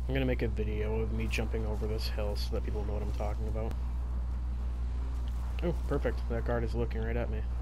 I'm gonna make a video of me jumping over this hill so that people know what I'm talking about. Oh, perfect. That guard is looking right at me.